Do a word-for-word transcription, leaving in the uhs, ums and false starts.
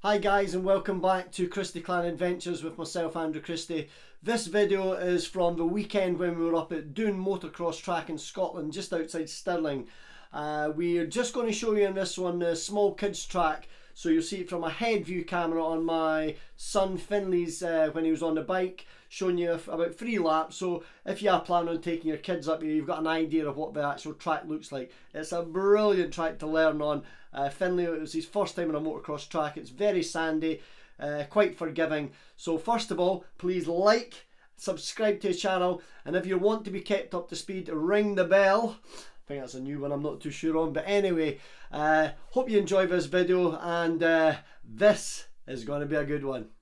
Hi guys, and welcome back to Christie Clan Adventures with myself, Andrew Christie. This video is from the weekend when we were up at Doon Motocross Track in Scotland, just outside Stirling. Uh, we're just going to show you in this one the small kids track, so you'll see it from a head view camera on my son Finley's uh, when he was on the bike, showing you about three laps. So if you are planning on taking your kids up here, you've got an idea of what the actual track looks like. It's a brilliant track to learn on. Uh, Finley, it was his first time on a motocross track. It's very sandy, uh, quite forgiving. So first of all, please like, subscribe to the channel, and if you want to be kept up to speed, ring the bell. I think that's a new one, I'm not too sure on, but anyway, uh, hope you enjoy this video, and uh, this is going to be a good one.